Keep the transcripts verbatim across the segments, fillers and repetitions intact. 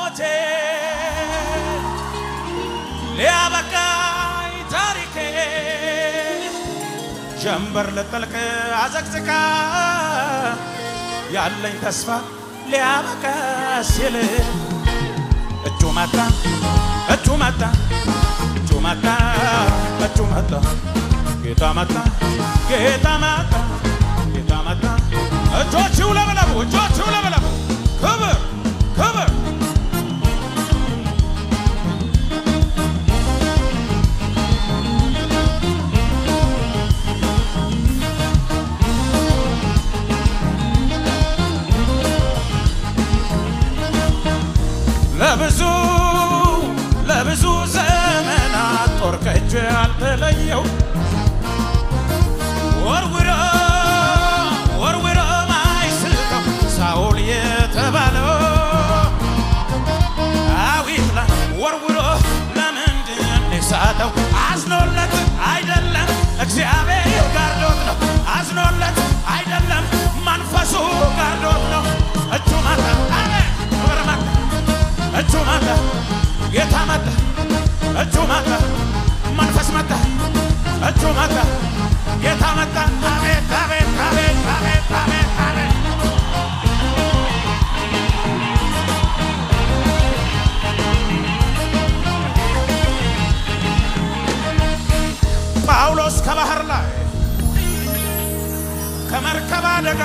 ሞቴ ሊያበቃኝ ታሪኬ ጀንበር ልጠልቅ አዘቅዝቃ ያለኝ ተስፋ ሊያበቃ ሲል እጁ መጣ እጁ መጣ እጁ መጣ እጁ መጣ ጌታ መጣ ጌታ መጣ ጌታ መጣ እጆቹ ለበለቡ እጆቹ ለበለቡ ክብር ክብር ለብዙ ለብዙ ዘመናት ጦር ከእጄ አልተለየው ወርውሮ ወርውሮ ማይስልከው ሳኦል የተባለው አዊት ላይ ወርውሮ ለምንድን ሳተው አዝኖለት አይደለም እግዚአብሔር ጋርዶት ነው አዝኖለት አይደለም መንፈሱ ጋርዶት ነው እጁ መጣ አሜን ክብር መጣ እጁ መጣ ጌታ መጣ እጁ መጣ መንፈስ መጣ እጁ መጣ ጌታ መጣ አሜን አሜን አሜን አሜን አሜን አሜን ጳውሎስ ከባህር ላይ ከመርከብ አደጋ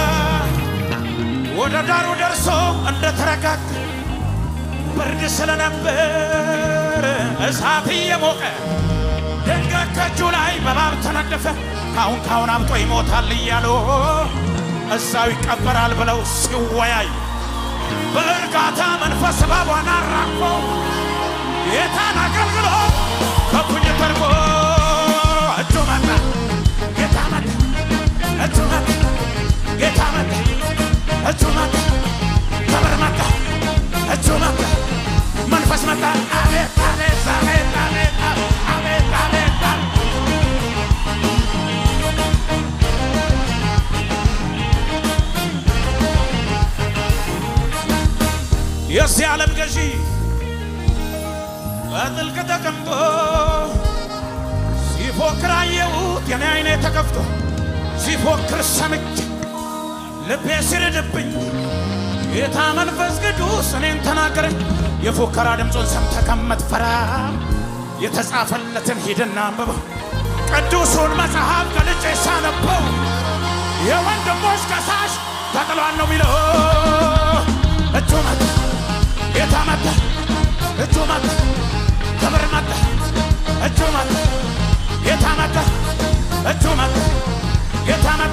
ወደ ዳሩ ደርሶ እንደተረጋጋ ብርድ ስለነበር እሳት እየሞቀ ድንገት ከእጁ ላይ በባብ ተነደፈ ካሁን ካሁን አብጦ ይሞታል እያሉ እዛው ይቀበራል ብለው ሲወያይ በእርጋታ መንፈስ እባቧን አራግፎ ጌታን አገልግሎ ከፉኝ ተርቦ እጁ መጣ ጌታ መጣ እጁ መጣ ጌታ መጣ እጁ መጣ ክብር መጣ እጁ መጣ መንፈስ መጣ አቤት አቤት አቤት አቤት አቤት አቤት የዚህ ዓለም ገዢ በጥልቅ ተቀምጦ ሲፎክር አየሁት የኔ አይኔ ተከፍቶ ሲፎክር ሰምቼ ልቤ ሲርድብኝ ጌታ መንፈስ ቅዱስ እኔን ተናገረኝ የፎከራ ድምፁን ሰምተህ ከምትፈራ የተጻፈለትን ሂድና አንብበው ቅዱሱን መጽሐፍ ገልጬ ሳነበው የወንድሞች ከሳሽ ተጥሏል ነው የሚለው እጁ መጣ ጌታ መጣ እጁ መጣ ክብር መጣ እጁ መጣ ጌታ መጣ እጁ መጣ ጌታ መጣ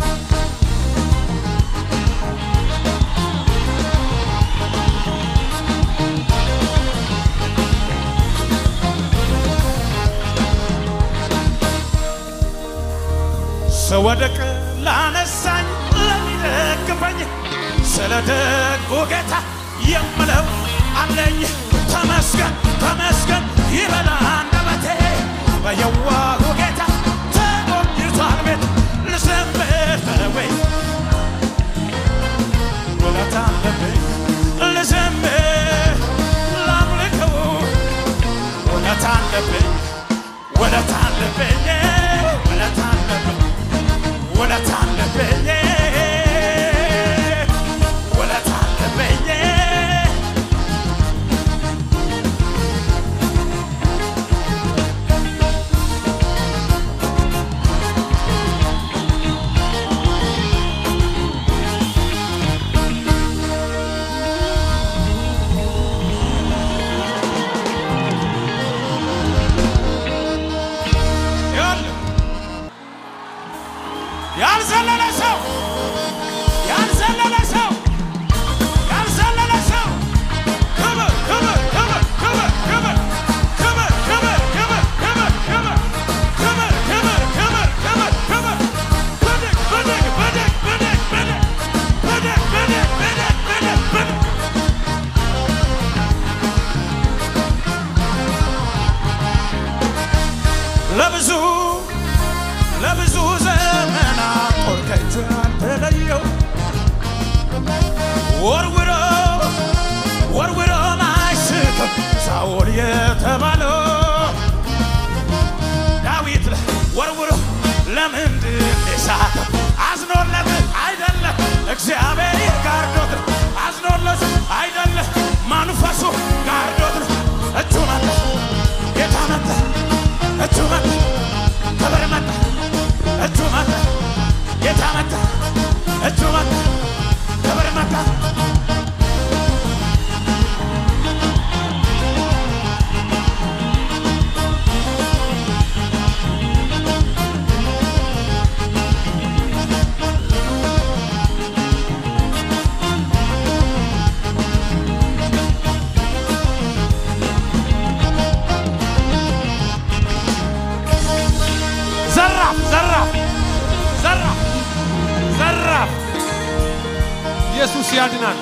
ሰወደቅ ላነሳኝ ለሚደግፈኝ ስለ ደጉ ጌታ የምለው አለኝ ተመስገን ተመስገን ይበል አንደበቴ በየዋሁ ጌታ ተጎብኝቷል ቤት ልዘምር ወይ ውለታ አለብኝ ልዘምር ላምልከው ውለታ አለብኝ ውለታ አለብኝ ውለታ አለብኝ ውለታ አለብኝ ውለታ አለብኝ ያድናል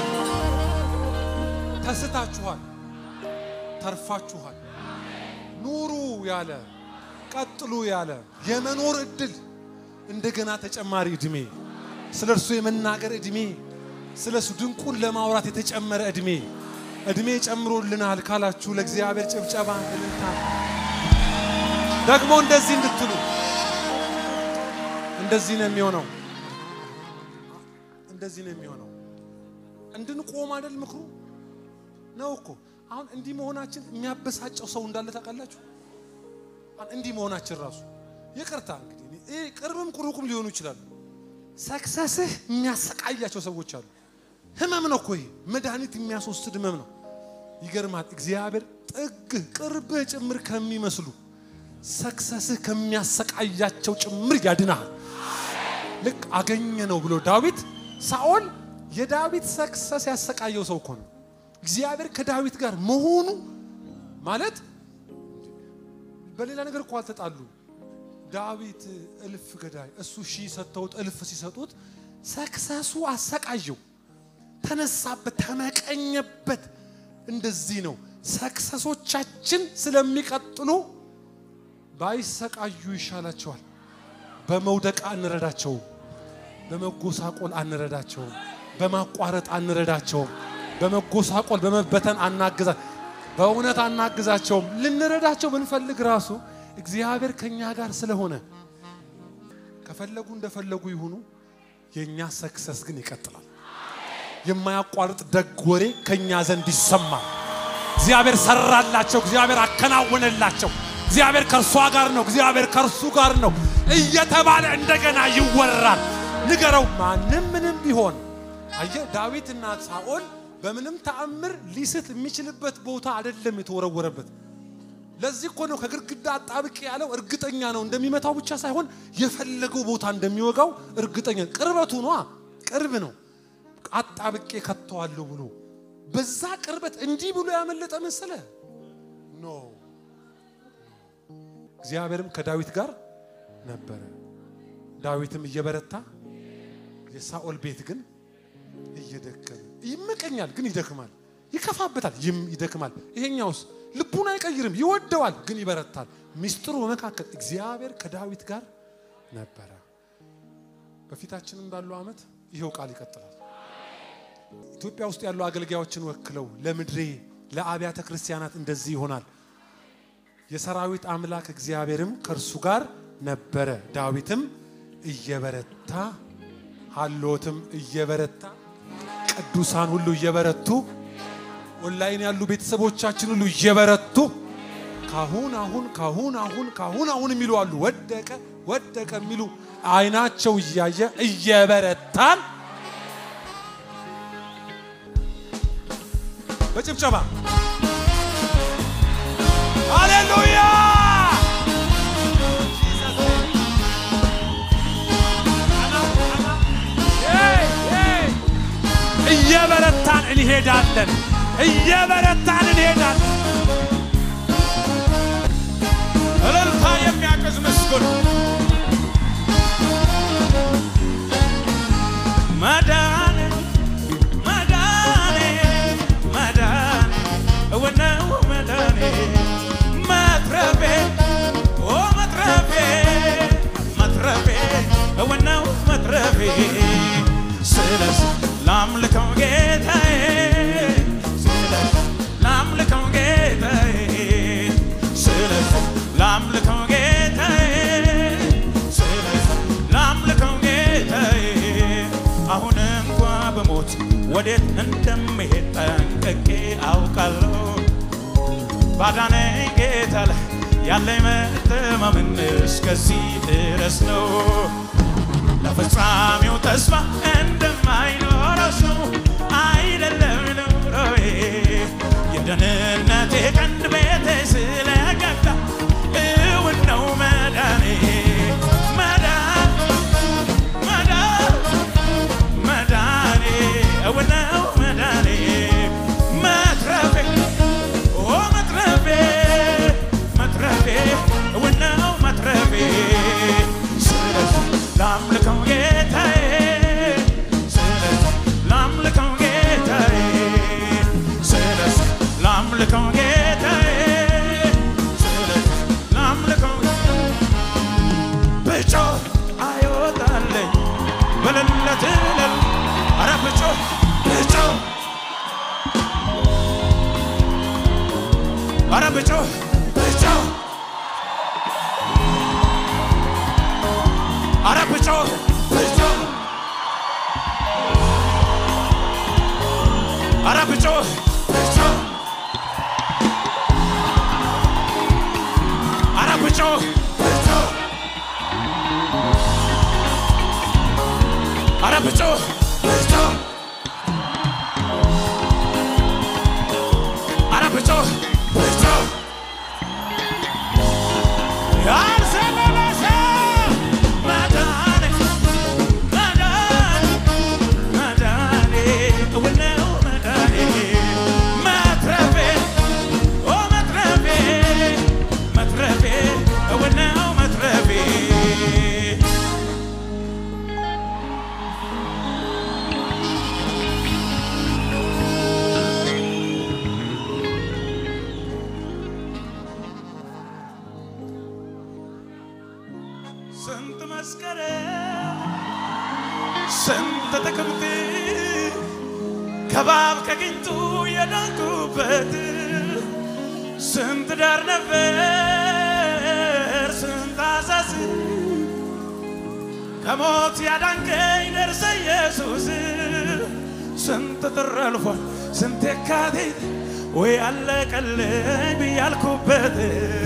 ተስታችኋል ተርፋችኋል ኑሩ ያለ ቀጥሉ ያለ የመኖር እድል እንደገና ተጨማሪ እድሜ ስለርሱ የመናገር እድሜ ስለሱ ድንቁን ለማውራት የተጨመረ እድሜ እድሜ ጨምሮልናል ካላችሁ ለእግዚአብሔር ጭብጨባ እንታ ደግሞ እንደዚህ እንድትሉ እንደዚህ ነው የሚሆነው እንደዚህ ነው የሚሆነው እንድንቆም አይደል ምክሩ ነው እኮ አሁን እንዲህ መሆናችን የሚያበሳጨው ሰው እንዳለ ታውቃላችሁ አሁን እንዲህ መሆናችን ራሱ ይቅርታ እንግዲህ እህ ቅርብም ቁሩቁም ሊሆኑ ይችላል ሰክሰስህ የሚያሰቃያቸው ሰዎች አሉ ህመም ነው እኮ ይሄ መድኃኒት የሚያስወስድ ህመም ነው ይገርማል እግዚአብሔር ጥግ ቅርብ ጭምር ከሚመስሉ ሰክሰስህ ከሚያሰቃያቸው ጭምር ያድናል ልክ አገኘ ነው ብሎ ዳዊት ሳኦል የዳዊት ሰክሰስ ያሰቃየው ሰው እኮ ነው እግዚአብሔር ከዳዊት ጋር መሆኑ ማለት በሌላ ነገር እኮ አልተጣሉ ዳዊት እልፍ ገዳይ እሱ ሺ ሰተውት እልፍ ሲሰጡት ሰክሰሱ አሰቃየው ተነሳበት ተመቀኘበት እንደዚህ ነው ሰክሰሶቻችን ስለሚቀጥሉ ባይሰቃዩ ይሻላቸዋል በመውደቅ አንረዳቸው በመጎሳቆል አንረዳቸው በማቋረጥ አንረዳቸው በመጎሳቆል በመበተን አናግዛ በእውነት አናግዛቸው ልንረዳቸው ብንፈልግ ራሱ እግዚአብሔር ከኛ ጋር ስለሆነ ከፈለጉ እንደፈለጉ ይሁኑ የኛ ሰክሰስ ግን ይቀጥላል የማያቋርጥ ደግ ወሬ ከኛ ዘንድ ይሰማል እግዚአብሔር ሰራላቸው እግዚአብሔር አከናወነላቸው እግዚአብሔር ከርሷ ጋር ነው እግዚአብሔር ከርሱ ጋር ነው እየተባለ እንደገና ይወራል ንገረው ማንንም ምንም ቢሆን አየ ዳዊትና ሳኦል በምንም ተአምር ሊስት የሚችልበት ቦታ አይደለም የተወረወረበት ለዚህ እኮ ነው ከግርግዳ አጣብቅ ያለው እርግጠኛ ነው እንደሚመታው ብቻ ሳይሆን የፈለገው ቦታ እንደሚወጋው እርግጠኛ ቅርበቱ ነው ቅርብ ነው አጣብቄ ከተዋለው ብሎ በዛ ቅርበት እንዲህ ብሎ ያመለጠ መሰለ ኖ እግዚአብሔርም ከዳዊት ጋር ነበር ዳዊትም እየበረታ የሳኦል ቤት ግን እየደከመ ይመቀኛል ግን ይደክማል ይከፋበታል ይም ይደክማል ይሄኛውስ ልቡን አይቀይርም ይወደዋል ግን ይበረታል ሚስጥሩ በመካከል እግዚአብሔር ከዳዊት ጋር ነበር በፊታችንም ባለው አመት ይሄው ቃል ይቀጥላል ኢትዮጵያ ውስጥ ያሉ አገልጋዮችን ወክለው ለምድሬ ለአብያተ ክርስቲያናት እንደዚህ ይሆናል የሰራዊት አምላክ እግዚአብሔርም ከርሱ ጋር ነበር ዳዊትም እየበረታ ሃሎትም እየበረታ ቅዱሳን ሁሉ እየበረቱ ኦንላይን ያሉ ቤተሰቦቻችን ሁሉ እየበረቱ ካሁን አሁን ካሁን አሁን ካሁን አሁን የሚሉ አሉ ወደቀ ወደቀ የሚሉ አይናቸው እያየ እየበረታን በጭብጨባ ሃሌሉያ እየበረታን እንሄዳለን እየበረታን እንሄዳለን እልልታ የሚያቀዝ መስገን መዳን መዳን መዳን ወነው መዳን መትረፌ ኦ መትረፌ መትረፌ ወነው መትረፌ ስለዚህ ላምልከው ጌታዬ ስለዚህ ላምልከው ጌታዬ ስለዚህ ላምልከው ጌታዬ ስለዚህ ላምልከው ጌታዬ አሁን እንኳን በሞት ወዴት እንደምሄድ ጠንቅቄ አውቃለሁ ባዳነኝ ጌታ ላይ ያለኝ መተማመን እስከዚህ ድረስ ነው ለፍጻሜው ተስፋ እንደማይኖረው ሰው አይደለም ኑሮዬ የደህንነቴ ቀንድ ቤቴ ስለገባ እውን ነው መዳኔ መዳን መዳን መዳኔ እውን ነው መዳኔ መትረፌ ኦ መትረፌ መትረፌ እውን ነው መትረፌ ስለዚህ ላምልከው ጌታዬ ስለዚህ አረ ብጮህ ብጮህ አረ ብጮህ ብጮህ አረ ብጮህ ብጮህ አረ ብጮህ ብጮህ ያልሰለለሰ መዳኔ መዳኔ መዳኔ እውነው መዳኔ መትረፌ ኦ መትረፌ መትረፌ እውነው መትረፌ ስንት መስከረም ስንት ጥቅምት ከባብ ከግንቱ የዳንኩበት ስንት ዳር ነበር ስንት አዛዝ ከሞት ያዳንከኝ ደርሰ ኢየሱስ ስንት ጥር አልፏል ስንት የካቲት ወይ አለቀልኝ ብያልኩበት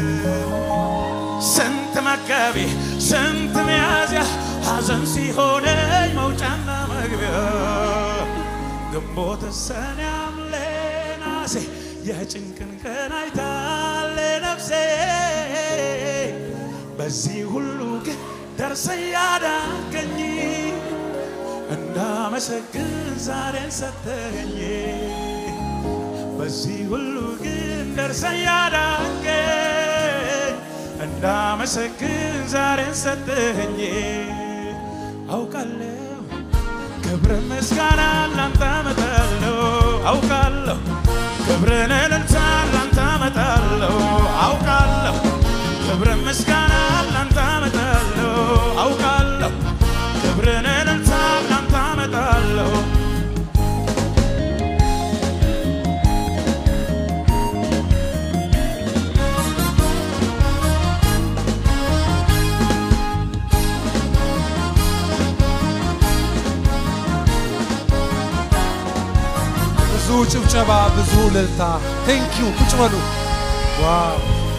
ስንት መጋቢ ስንት ሚያዝያ ሐዘን ሲሆነኝ መውጫና መግቢያ ግንቦት ሰኔ ሐምሌ ነሐሴ የጭንቅን ቀን አይታለ ነፍሴ በዚህ ሁሉ ግን ደርሰህ ያዳንከኝ እንዳመሰግን ዛሬን ሰጠኸኝ በዚህ ሁሉ ግን ደርሰህ ያዳንከኝ እንዳመሰግን ዛሬን ሰጠኸኝ አውቃለሁ ክብር ምስጋና ላንተ አመጣለሁ አውቃለሁ ክብርን እልልታ ላንተ አመጣለሁ አውቃለሁ ክብር ምስጋና ላንተ አመጣለሁ አውቃለሁ ክብርን እልልታ ላንተ አመጣለሁ ብዙ ጭብጨባ ብዙ እልልታ ቴንክ ዩ ቁጭ በሉ ዋው